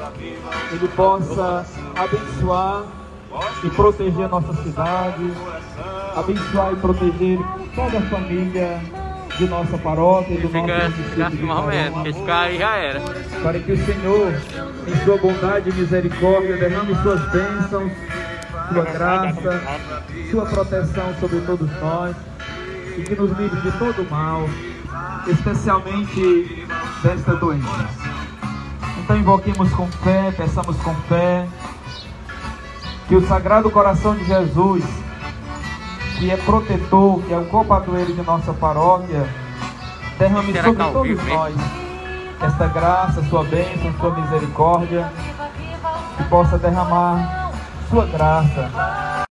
Ele possa abençoar e proteger nossa cidade, abençoar e proteger toda a família de nossa paróquia, do nosso município de Caroma. Aí já era. Para que o Senhor, em sua bondade e misericórdia, derrame suas bênçãos, sua graça, sua proteção sobre todos nós e que nos livre de todo mal, especialmente desta doença. Então invoquemos com fé, peçamos com fé que o Sagrado Coração de Jesus, que é protetor, que é o copadroeiro de nossa paróquia, derrame sobre todos nós esta graça, sua bênção, sua misericórdia, que possa derramar sua graça